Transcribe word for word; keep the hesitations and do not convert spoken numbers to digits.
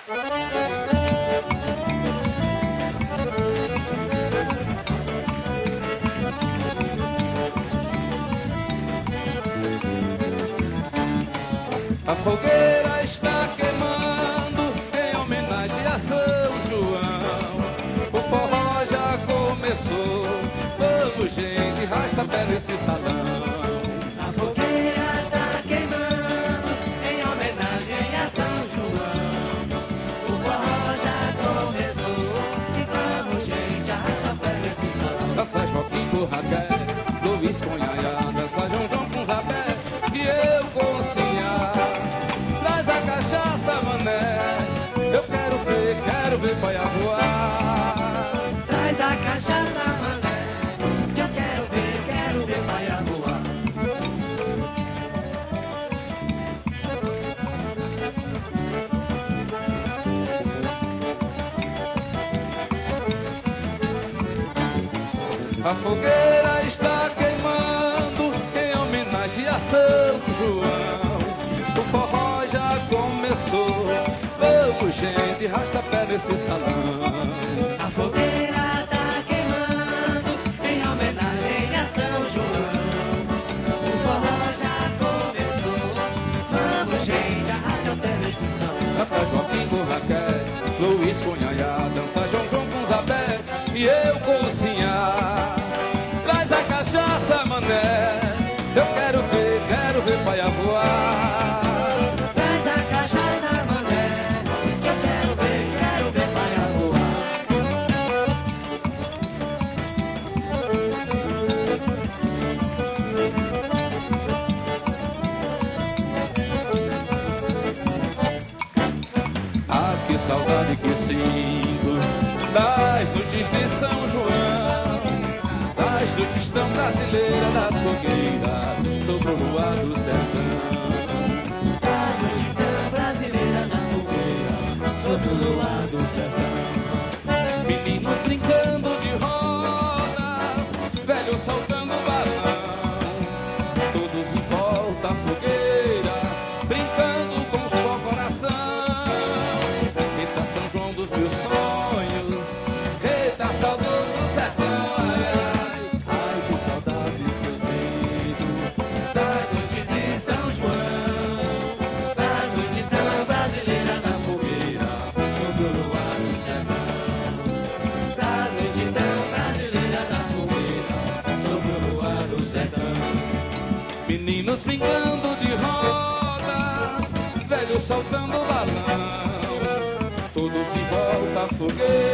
A fogueira está queimando em homenagem a São João. O forró já começou, vamos gente, rasta pé nesse salão. A fogueira está queimando em homenagem a São João. O forró já começou e vamos gente, arrasta pé nesse salão. Dança Joaquim com Raquel, Luiz com Yaya, dança João João com Zabé e eu com Sinhá. Traz a cachaça, mané, eu quero ver, quero ver paia voar. Traz a cachaça, mané, que eu quero ver, quero ver paia voar. A fogueira está queimando em homenagem a São João. O forró já começou, vamos gente, rasta pé nesse salão. A fogueira está queimando em homenagem a São João. O forró já começou, vamos gente, arrasta pé nesse salão. Dança Joaquim com Raquel, Luiz com Yaya, dança João João com Zabé e eu com Sinhá. Traz a cachaça, mané, eu quero ver, quero ver paia voar. Traz a cachaça, mané, que eu quero ver, quero ver paia voar. Ah, que saudade que sinto das noites de São João, das noites tão brasileiras, das fogueiras sobre o luar do sertão. Das noites tão brasileiras na fogueira, sob o luar do sertão. Meninos brincando de rodas, velhos soltando balão, todos em volta à fogueira, brincando com só coração. Eita São João dos meus sonhos, eita saudoso sertão. Ai, ai, que saudades que eu sinto das noites de São João, Das noites tão brasileiras na fogueira, sob o luar do sertão. Das noites tão brasileiras na fogueira, sob o luar do sertão. meninos brincando de rodas, velhos soltando balão, todos em volta à fogueira,